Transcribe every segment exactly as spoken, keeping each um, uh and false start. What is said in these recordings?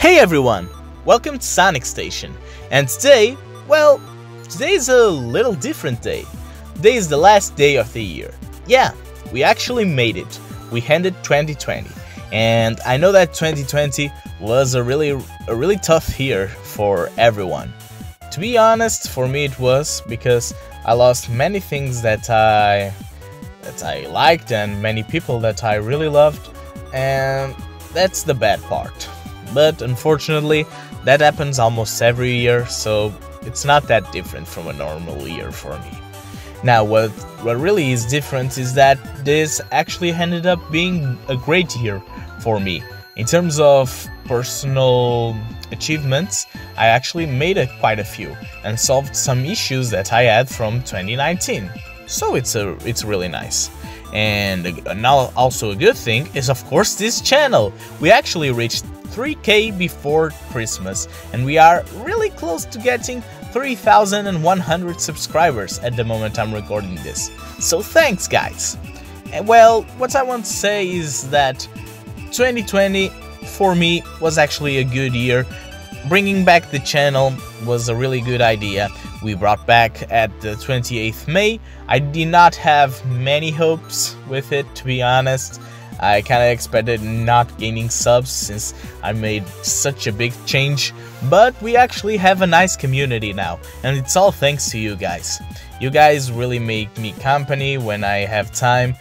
Hey everyone! Welcome to Sonic Station, and today, well, today is a little different day. Today is the last day of the year. Yeah, we actually made it. We ended twenty twenty, and I know that twenty twenty was a really, a really tough year for everyone. To be honest, for me it was, because I lost many things that I, that I liked and many people that I really loved, and that's the bad part. But unfortunately, that happens almost every year, so it's not that different from a normal year for me. Now, what, what really is different is that this actually ended up being a great year for me. In terms of personal achievements, I actually made a, quite a few and solved some issues that I had from twenty nineteen. So it's a it's really nice. And now also a good thing is, of course, this channel. We actually reached three K before Christmas, and we are really close to getting three thousand one hundred subscribers at the moment I'm recording this. So thanks, guys. And well, what I want to say is that twenty twenty for me was actually a good year. Bringing back the channel was a really good idea. We brought back at the twenty-eighth of May. I did not have many hopes with it, to be honest. I kinda expected not gaining subs since I made such a big change, but we actually have a nice community now, and it's all thanks to you guys. You guys really make me company when I have time,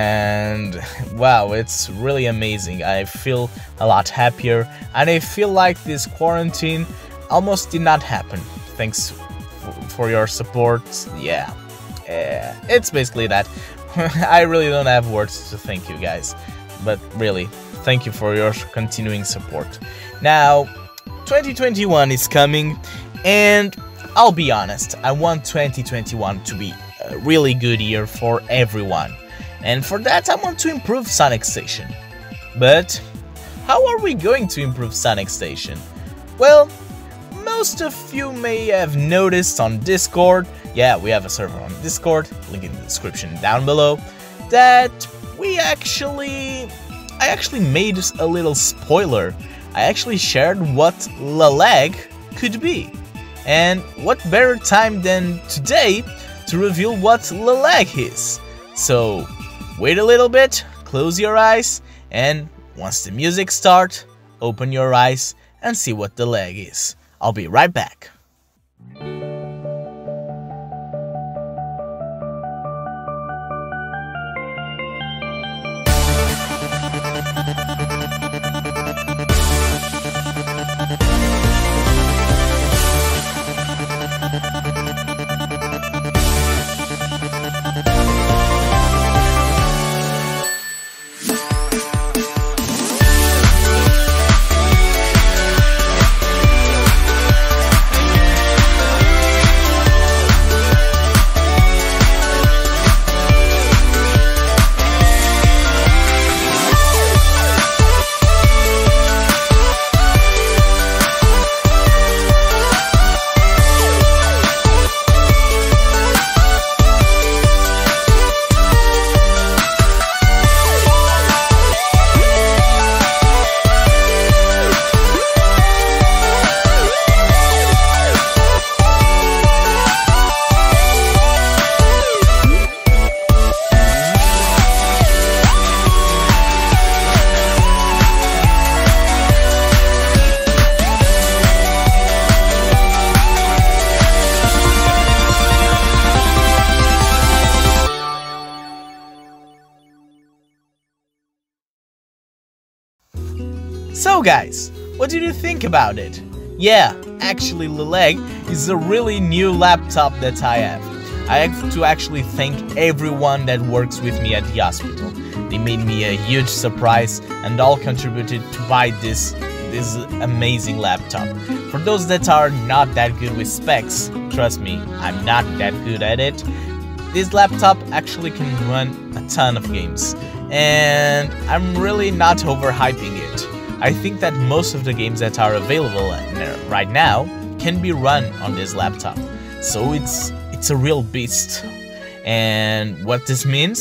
and wow, it's really amazing. I feel a lot happier, and I feel like this quarantine almost did not happen, thanks for your support. Yeah, yeah, it's basically that. I really don't have words to thank you guys, but really, thank you for your continuing support. Now, twenty twenty-one is coming, and I'll be honest, I want twenty twenty-one to be a really good year for everyone, and for that I want to improve Sonic Station. But how are we going to improve Sonic Station? Well, most of you may have noticed on Discord, yeah, we have a server on Discord, link in the description down below, that we actually, I actually made a little spoiler. I actually shared what Lalag could be. And what better time than today to reveal what Lalag is. So, wait a little bit, close your eyes, and once the music starts, open your eyes and see what the lag is. I'll be right back. So guys, what did you think about it? Yeah, actually Lalag is a really new laptop that I have. I have to actually thank everyone that works with me at the hospital. They made me a huge surprise and all contributed to buy this, this amazing laptop. For those that are not that good with specs, trust me, I'm not that good at it, this laptop actually can run a ton of games. And I'm really not overhyping it. I think that most of the games that are available right now can be run on this laptop. So it's it's a real beast. And what this means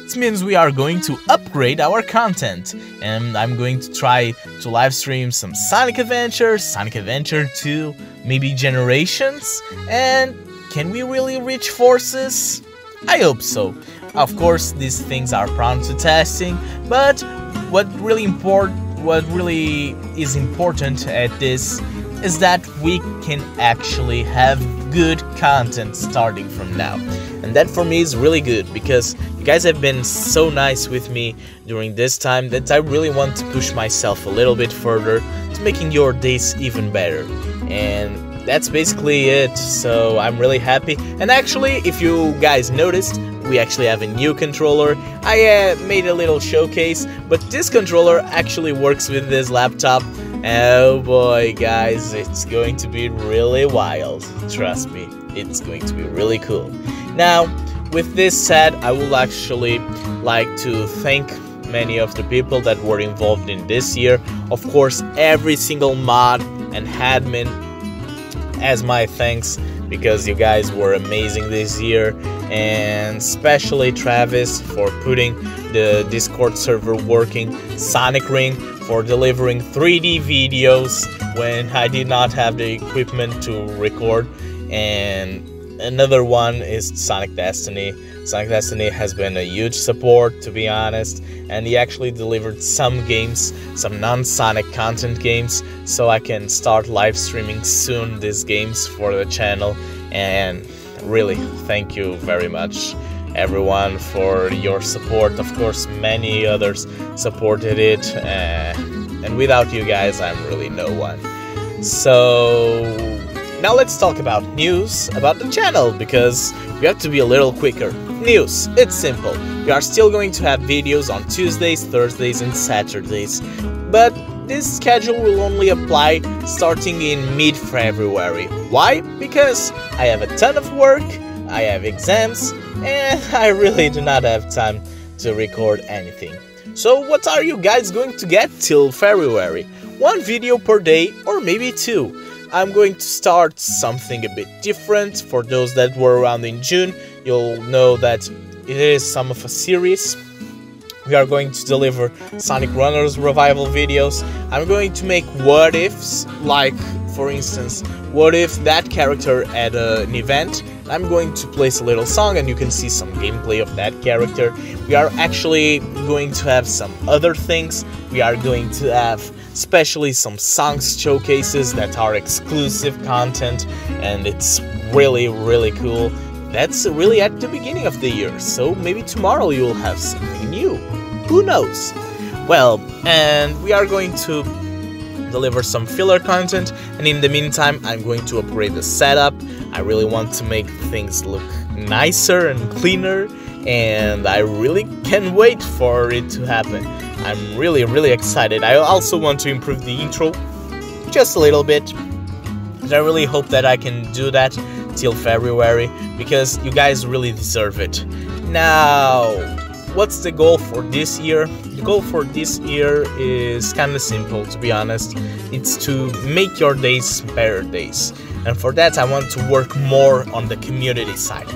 This means we are going to upgrade our content, and I'm going to try to live stream some Sonic Adventure, Sonic Adventure two, maybe Generations, and can we really reach Forces? I hope so. Of course, these things are prone to testing, but what really import, what really is important at this is that we can actually have good content starting from now. And that for me is really good, because you guys have been so nice with me during this time that I really want to push myself a little bit further to making your days even better. And that's basically it, so I'm really happy. And actually, if you guys noticed, we actually have a new controller. I uh, made a little showcase, but this controller actually works with this laptop. Oh boy, guys, it's going to be really wild. Trust me, it's going to be really cool. Now, with this said, I would actually like to thank many of the people that were involved in this year. Of course, every single mod and admin as my thanks, because you guys were amazing this year, and especially Travis for putting the Discord server working, Sonic Ring for delivering three D videos when I did not have the equipment to record, and another one is Sonic Destiny. Sonic Destiny has been a huge support, to be honest, and he actually delivered some games, some non-Sonic content games, so I can start live streaming soon these games for the channel. And really, thank you very much everyone for your support. Of course, many others supported it, uh, and without you guys, I'm really no one. So now let's talk about news about the channel, because we have to be a little quicker. News, it's simple. We are still going to have videos on Tuesdays, Thursdays and Saturdays, but this schedule will only apply starting in mid-February. Why? Because I have a ton of work, I have exams, and I really do not have time to record anything. So what are you guys going to get till February? One video per day, or maybe two. I'm going to start something a bit different. For those that were around in June, you'll know that it is some of a series. We are going to deliver Sonic Runners revival videos. I'm going to make what ifs, like for instance, what if that character at uh, an event. I'm going to place a little song and you can see some gameplay of that character. We are actually going to have some other things. We are going to have especially some songs showcases that are exclusive content, and it's really really cool. That's really at the beginning of the year, so maybe tomorrow you'll have something new. Who knows? Well, and we are going to deliver some filler content, and in the meantime I'm going to upgrade the setup. I really want to make things look nicer and cleaner, and I really can't wait for it to happen. I'm really really excited. I also want to improve the intro just a little bit, and I really hope that I can do that till February, because you guys really deserve it. Now, what's the goal for this year? The goal for this year is kind of simple, to be honest. It's to make your days better days, and for that I want to work more on the community side.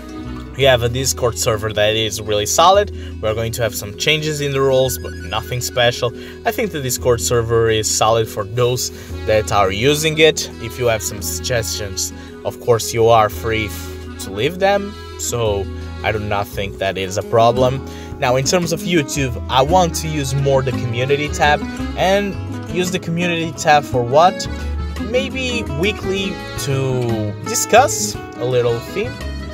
We have a Discord server that is really solid. We're going to have some changes in the roles, but nothing special. I think the Discord server is solid for those that are using it. If you have some suggestions, of course you are free to leave them, so I do not think that is a problem. Now, in terms of YouTube, I want to use more the community tab, and use the community tab for what? Maybe weekly to discuss a little theme,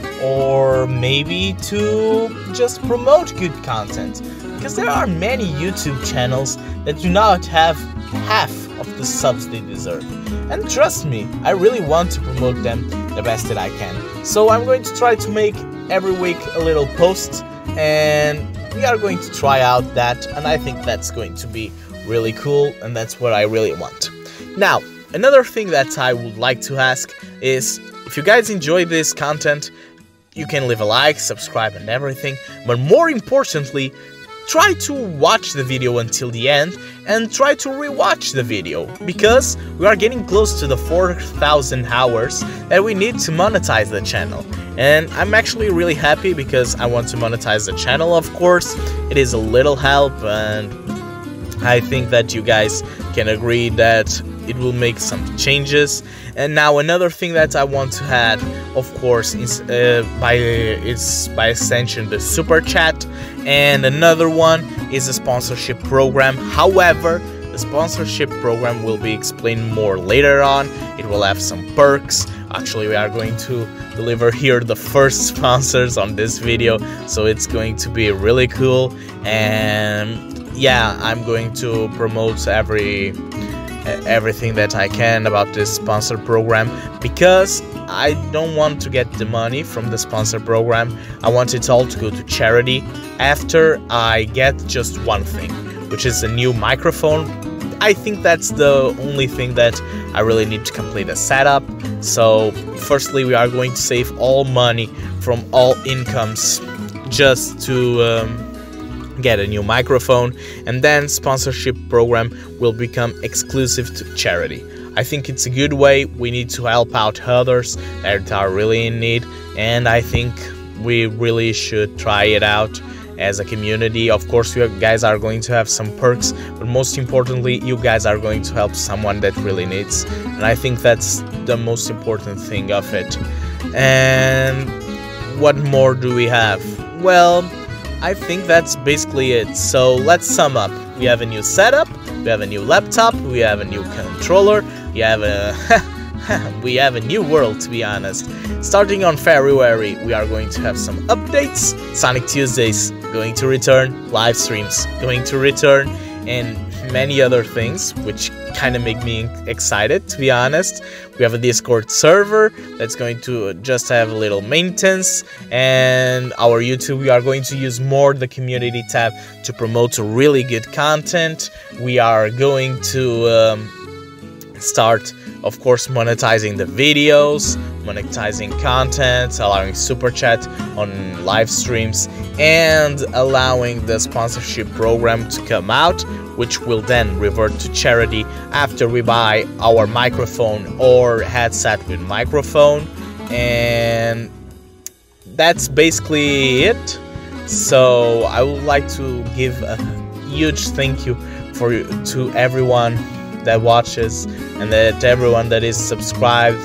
or maybe to just promote good content, because there are many YouTube channels that do not have half of the subs they deserve, and trust me, I really want to promote them the best that I can. So I'm going to try to make every week a little post, and we are going to try out that, and I think that's going to be really cool, and that's what I really want. Now, another thing that I would like to ask is, if you guys enjoy this content, you can leave a like, subscribe and everything, but more importantly, try to watch the video until the end and try to rewatch the video, because we are getting close to the four thousand hours that we need to monetize the channel. And I'm actually really happy because I want to monetize the channel, of course. It is a little help, and I think that you guys can agree that it will make some changes. And now another thing that I want to add, of course, is uh, by is by extension the super chat, and another one is a sponsorship program. However, the sponsorship program will be explained more later on. It will have some perks. Actually, we are going to deliver here the first sponsors on this video, so it's going to be really cool. And yeah, I'm going to promote every everything that I can about this sponsor program, because I don't want to get the money from the sponsor program. I want it all to go to charity after I get just one thing, which is a new microphone. I think that's the only thing that I really need to complete a setup. So firstly, we are going to save all money from all incomes just to um, get a new microphone, and then sponsorship program will become exclusive to charity. I think it's a good way. We need to help out others that are really in need, and I think we really should try it out as a community. Of course, you guys are going to have some perks, but most importantly, you guys are going to help someone that really needs, and I think that's the most important thing of it. And what more do we have? Well, I think that's basically it. So let's sum up. We have a new setup, we have a new laptop, we have a new controller, we have a we have a new world, to be honest. Starting on February, we are going to have some updates. Sonic Tuesdays going to return, live streams going to return, and many other things, which kind of make me excited, to be honest. We have a Discord server that's going to just have a little maintenance, and our YouTube, we are going to use more the community tab to promote really good content. We are going to um, start, of course, monetizing the videos, monetizing content, allowing super chat on live streams, and allowing the sponsorship program to come out, which will then revert to charity after we buy our microphone or headset with microphone. And that's basically it. So I would like to give a huge thank you for to everyone that watches, and that everyone that is subscribed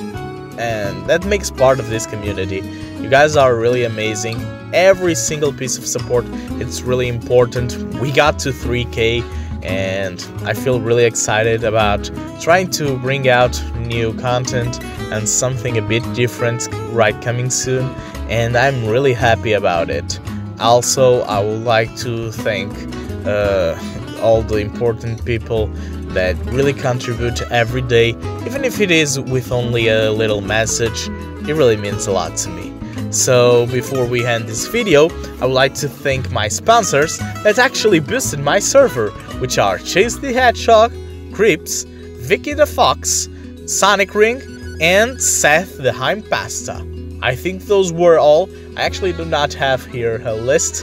and that makes part of this community. You guys are really amazing. Every single piece of support, it's really important. We got to three K, and I feel really excited about trying to bring out new content and something a bit different right coming soon, and I'm really happy about it. Also, I would like to thank uh, all the important people that really contribute every day, even if it is with only a little message. It really means a lot to me. So before we end this video, I would like to thank my sponsors that actually boosted my server, which are Chase the Hedgehog, Creeps, Vicky the Fox, Sonic Ring, and Seth the Heim Pasta. I think those were all. I actually do not have here a list,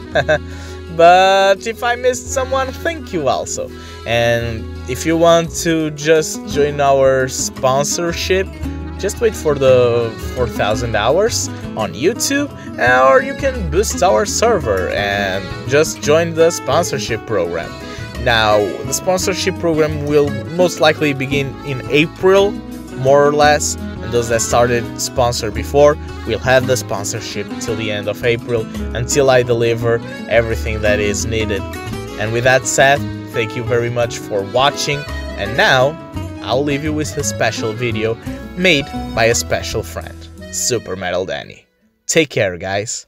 but if I missed someone, thank you also. And if you want to just join our sponsorship, just wait for the four thousand hours on YouTube, or you can boost our server and just join the sponsorship program. Now, the sponsorship program will most likely begin in April, more or less, and those that started sponsor before will have the sponsorship till the end of April, until I deliver everything that is needed. And with that said, thank you very much for watching, and now I'll leave you with a special video made by a special friend, Super Metal Danny. Take care, guys.